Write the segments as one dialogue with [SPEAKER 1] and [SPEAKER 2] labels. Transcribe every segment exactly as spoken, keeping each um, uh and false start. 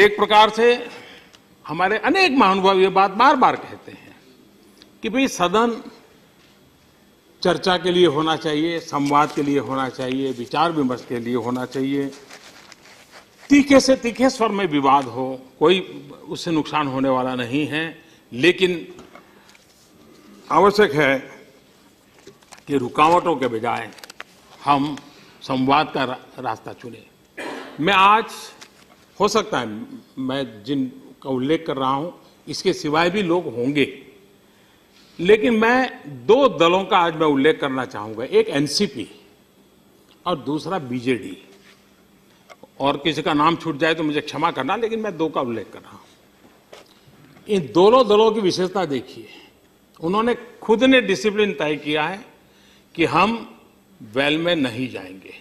[SPEAKER 1] एक प्रकार से हमारे अनेक महानुभाव ये बात बार बार कहते हैं कि भाई सदन चर्चा के लिए होना चाहिए, संवाद के लिए होना चाहिए, विचार विमर्श के लिए होना चाहिए। तीखे से तीखे स्वर में विवाद हो, कोई उससे नुकसान होने वाला नहीं है, लेकिन आवश्यक है कि रुकावटों के बजाय हम संवाद का रास्ता चुनें। मैं आज हो सकता है मैं जिनका उल्लेख कर रहा हूं इसके सिवाय भी लोग होंगे, लेकिन मैं दो दलों का आज मैं उल्लेख करना चाहूंगा, एक एनसीपी और दूसरा बीजेडी। और किसी का नाम छूट जाए तो मुझे क्षमा करना, लेकिन मैं दो का उल्लेख कर रहा हूं। इन दोनों दलों की विशेषता देखिए, उन्होंने खुद ने डिसिप्लिन तय किया है कि हम वेल में नहीं जाएंगे,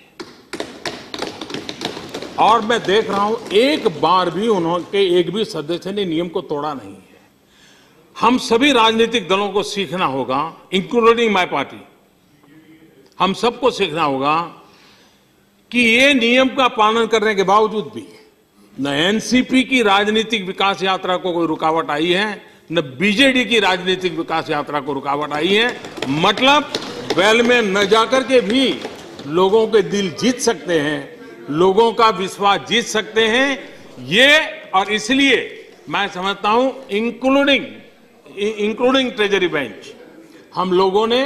[SPEAKER 1] और मैं देख रहा हूं एक बार भी उन्होंने एक भी सदस्य ने नियम को तोड़ा नहीं है। हम सभी राजनीतिक दलों को सीखना होगा, इंक्लूडिंग माय पार्टी, हम सबको सीखना होगा कि ये नियम का पालन करने के बावजूद भी न एनसीपी की राजनीतिक विकास यात्रा को कोई रुकावट आई है, न बीजेडी की राजनीतिक विकास यात्रा को रुकावट आई है। मतलब वेल में न जाकर के भी लोगों के दिल जीत सकते हैं, लोगों का विश्वास जीत सकते हैं ये। और इसलिए मैं समझता हूं इंक्लूडिंग इंक्लूडिंग ट्रेजरी बेंच, हम लोगों ने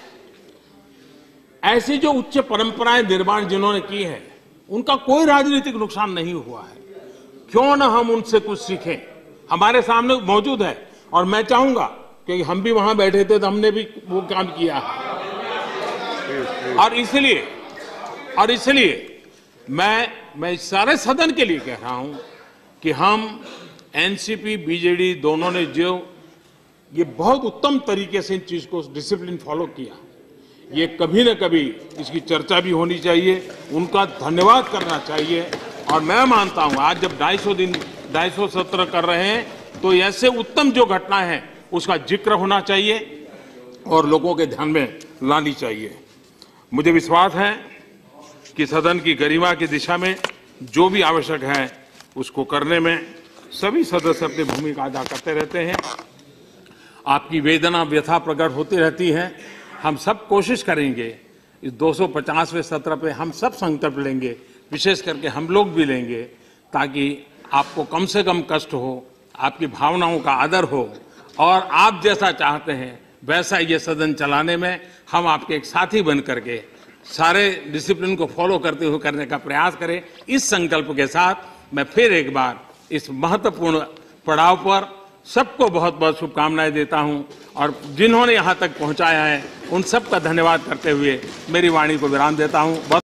[SPEAKER 1] ऐसी जो उच्च परंपराएं निर्माण जिन्होंने की है उनका कोई राजनीतिक नुकसान नहीं हुआ है। क्यों न हम उनसे कुछ सीखें, हमारे सामने मौजूद है। और मैं चाहूंगा कि हम भी वहां बैठे थे तो हमने भी वो काम किया है। और इसलिए और इसलिए मैं मैं सारे सदन के लिए कह रहा हूं कि हम एनसीपी बीजेडी दोनों ने जो ये बहुत उत्तम तरीके से इन चीज को डिसिप्लिन फॉलो किया, ये कभी न कभी इसकी चर्चा भी होनी चाहिए, उनका धन्यवाद करना चाहिए। और मैं मानता हूं आज जब ढाई सौ दिन ढाई सौ सत्र कर रहे हैं तो ऐसे उत्तम जो घटना है उसका जिक्र होना चाहिए और लोगों के ध्यान में लानी चाहिए। मुझे विश्वास है कि सदन की गरिमा की दिशा में जो भी आवश्यक है उसको करने में सभी सदस्य अपनी भूमिका अदा करते रहते हैं। आपकी वेदना व्यथा प्रकट होती रहती है। हम सब कोशिश करेंगे इस दो सौ पचासवें सत्र पे हम सब संकल्प लेंगे, विशेष करके हम लोग भी लेंगे, ताकि आपको कम से कम कष्ट हो, आपकी भावनाओं का आदर हो और आप जैसा चाहते हैं वैसा ये सदन चलाने में हम आपके एक साथी बन करके सारे डिसिप्लिन को फॉलो करते हुए करने का प्रयास करें। इस संकल्प के साथ मैं फिर एक बार इस महत्वपूर्ण पड़ाव पर सबको बहुत बहुत शुभकामनाएं देता हूं और जिन्होंने यहां तक पहुंचाया है उन सब का धन्यवाद करते हुए मेरी वाणी को विराम देता हूं।